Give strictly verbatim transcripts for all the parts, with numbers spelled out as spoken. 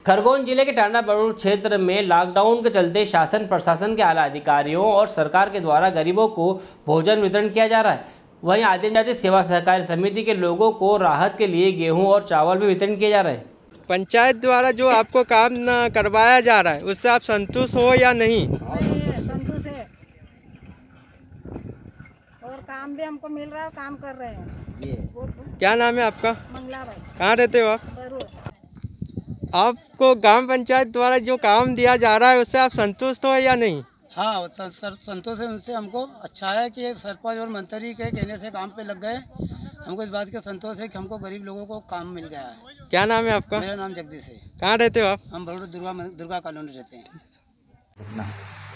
खरगोन जिले के टांडा बरूड़ क्षेत्र में लॉकडाउन के चलते शासन प्रशासन के आला अधिकारियों और सरकार के द्वारा गरीबों को भोजन वितरण किया जा रहा है। वहीं आदिम जाति सेवा सहकारी समिति के लोगों को राहत के लिए गेहूं और चावल भी वितरण किए जा रहे हैं। पंचायत द्वारा जो आपको काम न करवाया जा रहा है उससे आप संतुष्ट हो या नहीं? संतुष्ट है और काम भी हमको मिल रहा है, काम कर रहे हैं। क्या नाम है आपका? मंगला भाई। कहाँ रहते हो आप? आपको ग्राम पंचायत द्वारा जो काम दिया जा रहा है उससे आप संतुष्ट हो या नहीं? हाँ सर, सर संतोष है उनसे। हमको अच्छा है कि सरपंच और मंत्री के कहने से काम पे लग गए। हमको इस बात का संतोष है कि हमको गरीब लोगों को काम मिल गया है। क्या नाम है आपका? मेरा नाम जगदीश है। कहाँ रहते हो आप? हम बरूड़ दुर्गा दुर्गा कॉलोनी रहते हैं।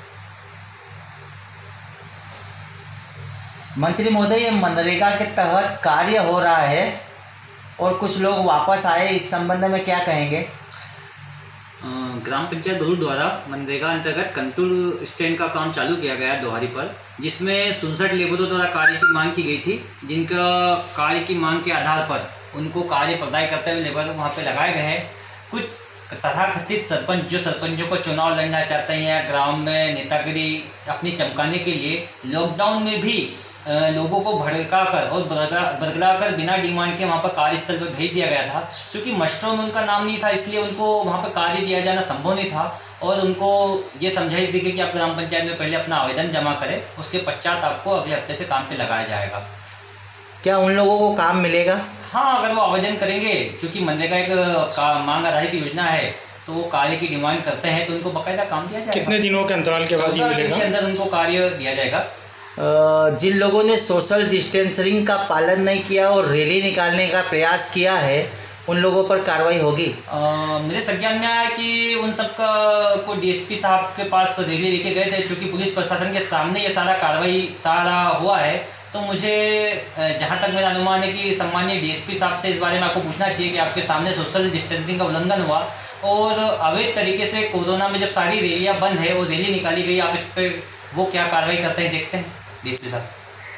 मंत्री महोदय, मनरेगा के तहत कार्य हो रहा है और कुछ लोग वापस आए, इस संबंध में क्या कहेंगे? ग्राम पंचायत बरूड़ द्वारा मनरेगा अंतर्गत कंतुल स्टैंड का काम चालू किया गया है दोहारी पर, जिसमें उनसठ लेबरों द्वारा कार्य की मांग की गई थी, जिनका कार्य की मांग के आधार पर उनको कार्य प्रदाय करते हुए लेबर वहाँ पे लगाए गए हैं। कुछ तथाकथित सरपंच जो सरपंचों को चुनाव लड़ना चाहते हैं या ग्राम में नेतागिरी अपनी चमकाने के लिए लॉकडाउन में भी लोगों को भड़का कर और बरगला कर बिना डिमांड के वहाँ पर कार्यस्थल पर भेज दिया गया था। क्योंकि मस्टरों में उनका नाम नहीं था, इसलिए उनको वहाँ पर कार्य दिया जाना संभव नहीं था और उनको ये समझाइश दी गई कि आप ग्राम पंचायत में पहले अपना आवेदन जमा करें, उसके पश्चात आपको अगले हफ्ते से काम पे लगाया जाएगा। क्या उन लोगों को काम मिलेगा? हाँ, अगर वो आवेदन करेंगे, क्योंकि मनरेगा एक मांग आधारित योजना है, तो वो कार्य की डिमांड करते हैं तो उनको बाकायदा काम दिया जाएगा। कितने दिनों के अंतराल के बाद ये मिलेगा? के अंदर उनको कार्य दिया जाएगा। जिन लोगों ने सोशल डिस्टेंसिंग का पालन नहीं किया और रैली निकालने का प्रयास किया है, उन लोगों पर कार्रवाई होगी? आ, मेरे संज्ञान में आया कि उन सब का को डीएसपी साहब के पास रैली लेके गए थे, क्योंकि पुलिस प्रशासन के सामने ये सारा कार्रवाई सारा हुआ है। तो मुझे जहाँ तक मेरा अनुमान है कि सम्मानीय डीएसपी साहब से इस बारे में आपको पूछना चाहिए कि आपके सामने सोशल डिस्टेंसिंग का उल्लंघन हुआ और अवैध तरीके से कोरोना में जब सारी रैलियाँ बंद है, वो रैली निकाली गई, आप इस पर वो क्या कार्रवाई करते हैं, देखते हैं डीएसपी साहब।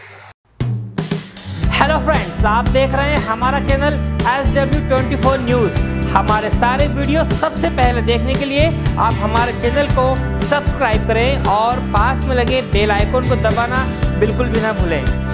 हेलो फ्रेंड्स, आप देख रहे हैं हमारा channel S W twenty four news. हमारे सारे वीडियो सबसे पहले देखने के लिए आप हमारे चैनल को सब्सक्राइब करें और पास में लगे बेल आइकन को दबाना बिल्कुल भी ना भूलें।